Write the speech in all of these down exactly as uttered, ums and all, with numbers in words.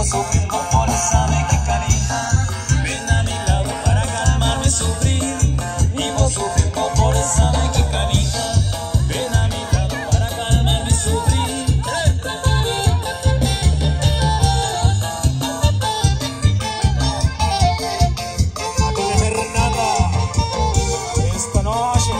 Vivo sufriendo por esa mexicanita. Ven a mi lado para calmarme sufrir. Vivo sufriendo por esa mexicanita. Ven a mi lado para calmarme sufrir. Atiéndeme, Renata, esta noche.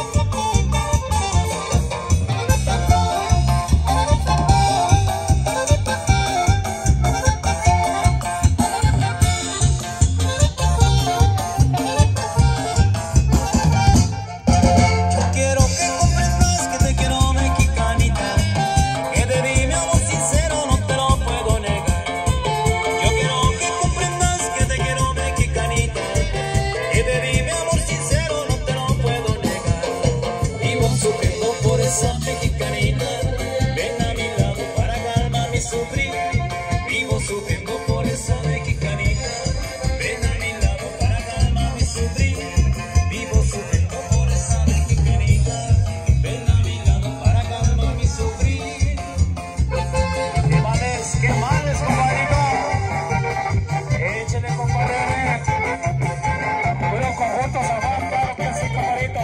Esa mexicanita, ven a mi lado para calmarme y sufrir. Vivo sufriendo por esa mexicanita. Ven a mi lado para calmarme y sufrir. Vivo sufriendo por esa mexicanita. Ven a mi lado para calmarme y sufrir. ¿Qué males? ¿Qué males, compadrito? Échale, compadre. Buenos conjuntos, amor, claro que sí, compadrito.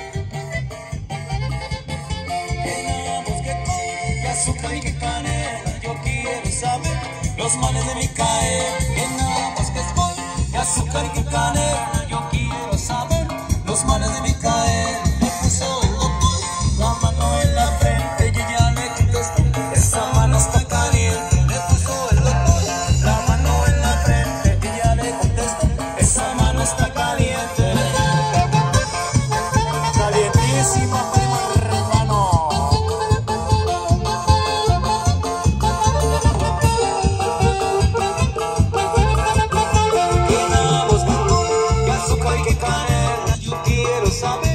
Azúcar y que canela, yo quiero saber los males de mi caer. Que nada más que es bol, que azúcar y que canela, yo quiero saber los males de mi caer. Me puso el doctor la mano en la frente, yo ya le contesté, esa mano está caliente. Me puso el doctor la mano en la frente, yo ya le contesto, esa mano está caliente. Calientísima, primo hermano. Yo quiero saber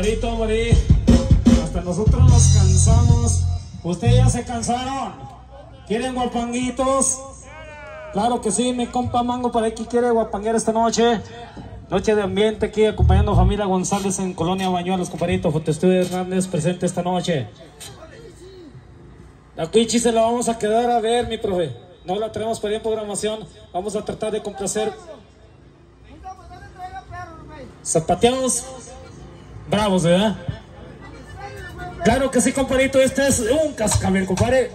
compadrito a morir. Hasta nosotros nos cansamos. ¿Ustedes ya se cansaron? ¿Quieren guapanguitos? Claro que sí, mi compa Mango por aquí quiere guapanguear esta noche. Noche de ambiente aquí acompañando a familia González en Colonia Bañuelos, compadrito. Fotoestudio Hernández presente esta noche. La Cuichi se la vamos a quedar a ver, mi profe. No la tenemos para en programación. Vamos a tratar de complacer. Zapateados bravos, ¿verdad? Claro que sí, compadrito. Este es un cascabel, compadre.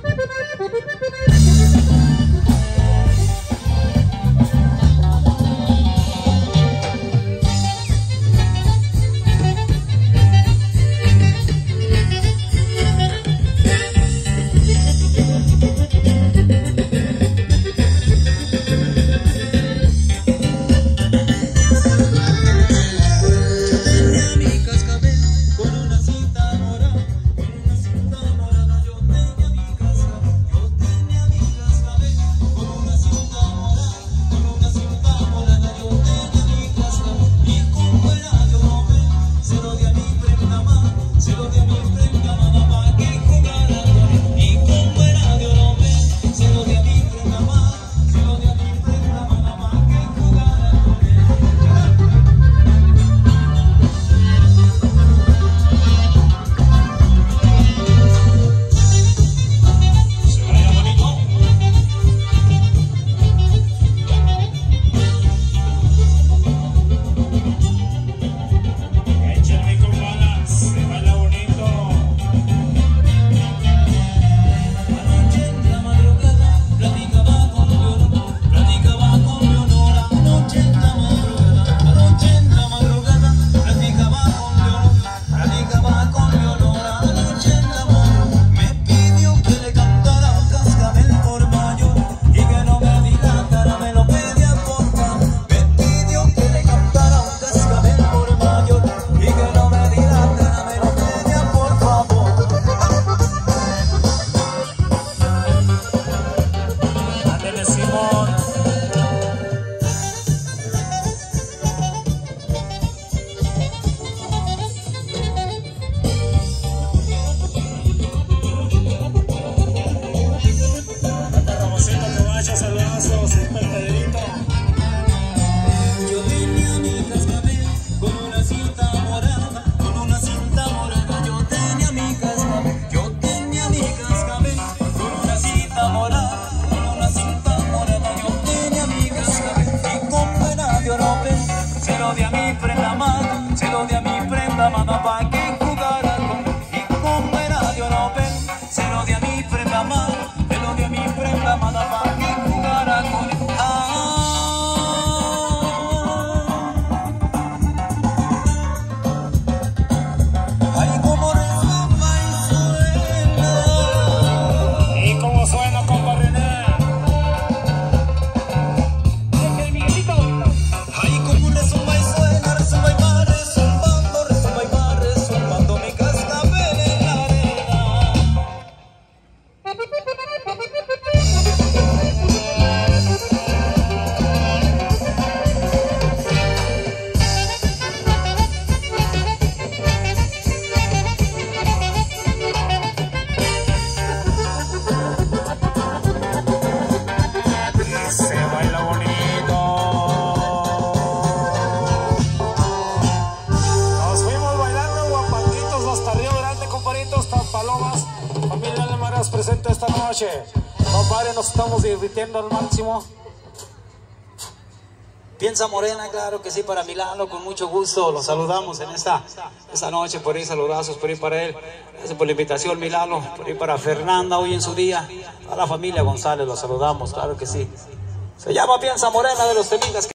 Presente esta noche, compadre, nos estamos divirtiendo al máximo. Piensa Morena, claro que sí, para Milano, con mucho gusto, los saludamos en esta, esta noche, por ahí saludazos, por ahí para él, gracias por la invitación, Milano, por ahí para Fernanda, hoy en su día, a la familia González, los saludamos, claro que sí. Se llama Piensa Morena, de los temitas.